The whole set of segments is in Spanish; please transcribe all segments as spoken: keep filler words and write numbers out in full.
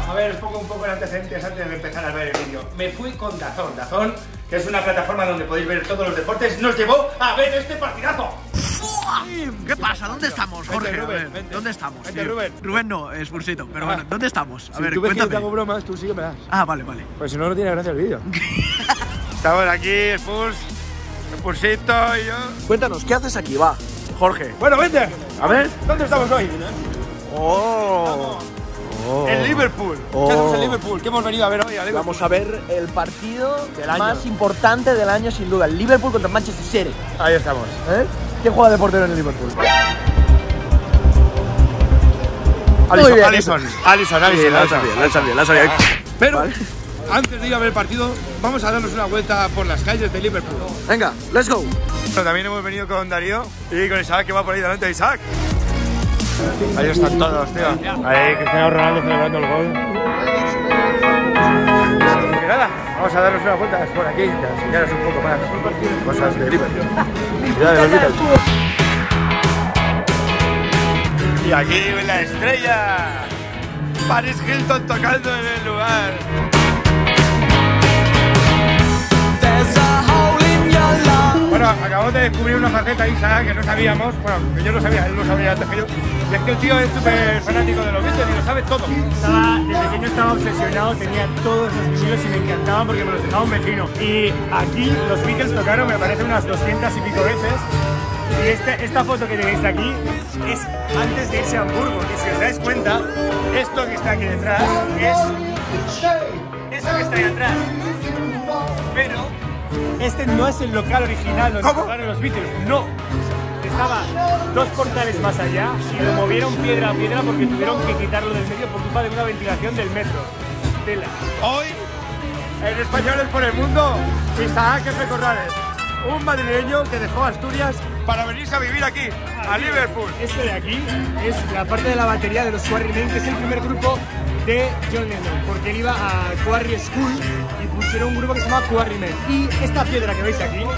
a ver, os pongo un poco en antecedentes antes de empezar a ver el vídeo. Me fui con Dazón. Dazón, que es una plataforma donde podéis ver todos los deportes, nos llevó a ver este partidazo. ¿Qué pasa? ¿Dónde estamos, Jorge? Vente, Rubén, a ver, vente. ¿dónde estamos? Vente, Rubén. Rubén no, Spursito, pero Ah. bueno, ¿dónde estamos? A Si ver, tú ves que cuéntame. te hago bromas, tú síguemelas. Ah, vale, vale. Pues si no, no tiene gracia el vídeo. Estamos aquí, Spurs, Spursito y yo. Cuéntanos, ¿qué haces aquí? Va, Jorge. Bueno, vente. A ver. ¿Dónde estamos hoy? Oh. Oh. En Liverpool. Oh. ¿Qué hacemos en Liverpool? ¿Qué hemos venido a ver hoy? A Liverpool? Vamos a ver el partido Del año. más importante del año, sin duda. El Liverpool contra Manchester City. Ahí estamos. ¿Eh? ¿Quién juega de portero en el Liverpool? Alisson, bien, Alisson, Alisson, Alisson, la Alisson. sabía, la sabía, la sabía. Pero Vale. antes de ir a ver el partido, vamos a darnos una vuelta por las calles de Liverpool. Venga, let's go. Pero también hemos venido con Darío y con Isaac, que va por ahí delante. Isaac. Ahí están todos, tío. Ahí Cristiano Ronaldo celebrando el gol. Y nada, vamos a darnos unas vueltas por aquí, a enseñaros un poco más cosas de Liverpool. Ciudad de los Beatles. Y aquí la estrella. Paris Hilton tocando en el lugar. Bueno, acabamos de descubrir una faceta, Isa, que no sabíamos. Bueno, que yo no sabía, él lo sabía antes que yo. Y es que el tío es súper fanático de los Beatles y lo sabe todo. Estaba, desde pequeño estaba obsesionado, tenía todos los vinilos y me encantaban porque me los dejaba un vecino. Y aquí los Beatles tocaron, me parece, unas doscientas y pico veces. Y este, esta foto que tenéis aquí es antes de irse a Hamburgo. Y si os dais cuenta, esto que está aquí detrás es eso que está ahí atrás. Pero este no es el local original donde ¿Cómo? tocaron los Beatles, no. Estaba dos portales más allá y lo movieron piedra a piedra porque tuvieron que quitarlo del medio por culpa de una ventilación del metro. Tela. Hoy, en Españoles por el Mundo, Isaac Recorrales, un madrileño que dejó Asturias para venirse a vivir aquí, a Liverpool. Este de aquí es la parte de la batería de los Quarrymen, que es el primer grupo de John Lennon, porque él iba a Quarry School y pusieron un grupo que se llama Quarrymen. Y esta piedra que veis aquí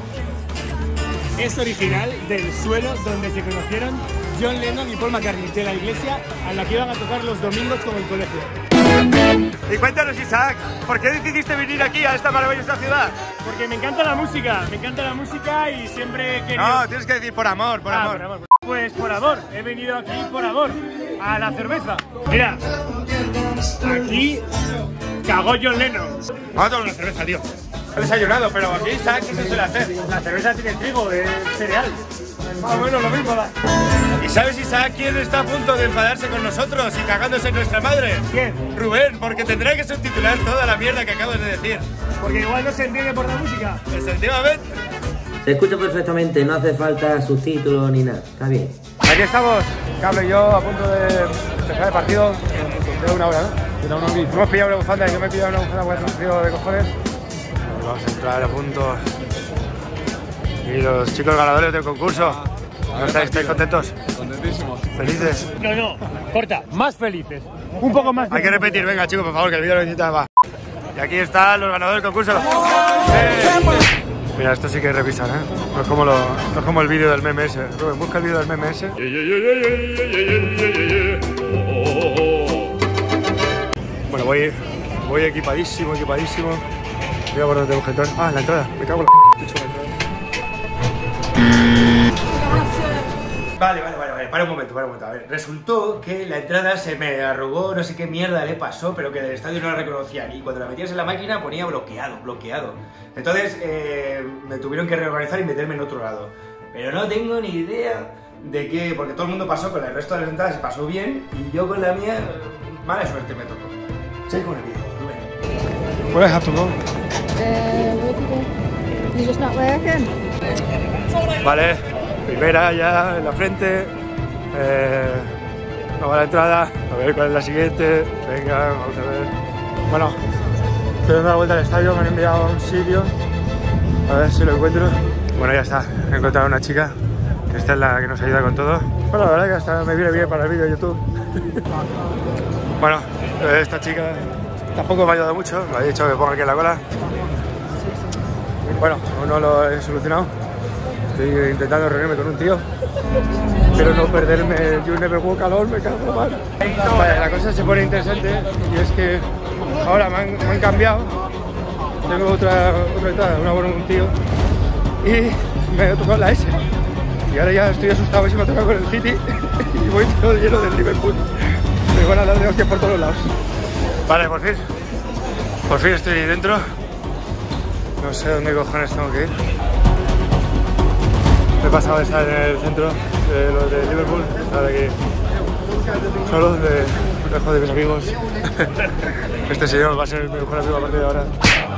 es original del suelo donde se conocieron John Lennon y Paul McCartney, de la iglesia a la que iban a tocar los domingos con el colegio. Y cuéntanos, Isaac, ¿por qué decidiste venir aquí a esta maravillosa ciudad? Porque me encanta la música, me encanta la música y siempre he querido... No, tienes que decir por amor, por Ah, amor. por amor. Pues por amor, he venido aquí por amor, a la cerveza. Mira, aquí cagó John Lennon. Vamos a tomar una cerveza, tío. He desayunado, pero aquí Isaac, ¿qué se suele hacer? La cerveza tiene trigo, es cereal. Más o menos lo mismo da. ¿Y sabes, Isaac, quién está a punto de enfadarse con nosotros y cagándose en nuestra madre? ¿Quién? Rubén, porque tendrá que subtitular toda la mierda que acabas de decir. Porque igual no se entiende por la música. Efectivamente. Se escucha perfectamente, no hace falta subtítulos ni nada, está bien. Aquí estamos, Cable y yo, a punto de empezar el partido. De una hora, ¿no? Hemos pillado una bufanda y yo me he pillado una bufanda porque hace un frío de cojones. Vamos a entrar a punto. Y los chicos ganadores del concurso. ¿No estáis, estáis contentos? Contentísimos. ¿Felices? No, no, corta, más felices. Un poco más. Hay que repetir, venga chicos, por favor, que el vídeo lo necesita más. Y aquí están los ganadores del concurso. ¡Eh! Mira, esto sí que es revisar, ¿eh? No es como, lo, no es como el vídeo del meme ese. Rubén, busca el vídeo del meme ese. Bueno, voy, voy equipadísimo, equipadísimo. Voy a por donde un jetón. Ah, la entrada. Me cago en la... He hecho la entrada. Vale, vale, vale, vale. Para un momento, para un momento. A ver, resultó que la entrada se me arrugó, no sé qué mierda le pasó, pero que en el estadio no la reconocían. Y cuando la metías en la máquina ponía bloqueado, bloqueado. Entonces eh, me tuvieron que reorganizar y meterme en otro lado. Pero no tengo ni idea de qué, porque todo el mundo pasó con el resto de las entradas y pasó bien, y yo con la mía, mala suerte me tocó. Seguí con el vídeo, Rubén. What have to go? Uh, you just not working? Vale, primera ya en la frente. Eh, vamos a la entrada, a ver cuál es la siguiente. Venga, vamos a ver. Bueno, estoy dando la vuelta al estadio, me han enviado a un sitio. A ver si lo encuentro. Bueno, ya está, he encontrado a una chica, que esta es la que nos ayuda con todo. Bueno, la verdad que hasta me viene bien para el vídeo de YouTube. Bueno, esta chica tampoco me ha ayudado mucho, me ha dicho que ponga aquí en la cola. Bueno, aún no lo he solucionado. Estoy intentando reunirme con un tío pero no perderme el You Never Walk Alone, me cago mal. Vale, la cosa se pone interesante y es que ahora me han, me han cambiado. Tengo otra, otra entrada, una con un tío y me ha tocado la S. Y ahora ya estoy asustado si me ha tocado con el City y voy todo lleno del Liverpool. Me van a dar de hostias por todos lados. Vale, por fin. Por fin estoy dentro. No sé dónde cojones tengo que ir. Me he pasado de estar en el centro de los de Liverpool, estar aquí solo, de, lejos de mis amigos. Este señor va a ser mi mejor amigo a partir de ahora.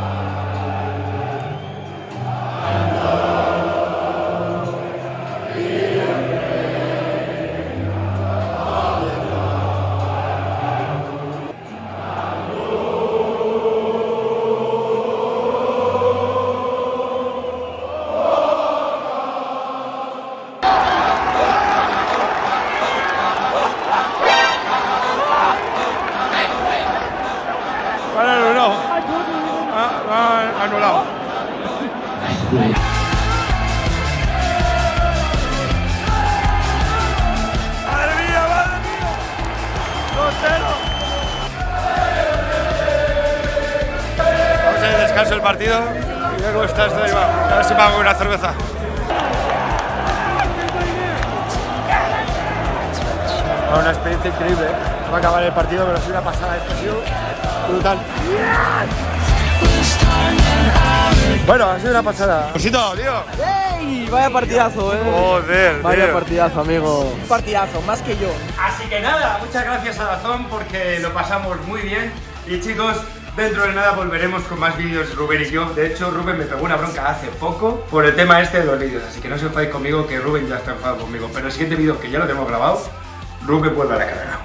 Anulado. ¡Madre mía, madre mía! dos cero. Vamos a ir descanso el partido y luego está esto de ahí va. A ver si me hago una cerveza. Una experiencia increíble. Va a acabar el partido, pero ha sido una pasada. Esto ha sido brutal. Bueno, ha sido una pasada. Cosito, tío. ¡Ey! Vaya partidazo, eh. Joder, Vaya tío. partidazo, amigo. Un partidazo, más que yo. Así que nada, muchas gracias a Dazón porque lo pasamos muy bien. Y chicos, dentro de nada volveremos con más vídeos Rubén y yo. De hecho, Rubén me pegó una bronca hace poco por el tema este de los vídeos. Así que no se enfadéis conmigo que Rubén ya está enfadado conmigo. Pero el siguiente vídeo, que ya lo tenemos grabado, Rubén vuelve a la carrera.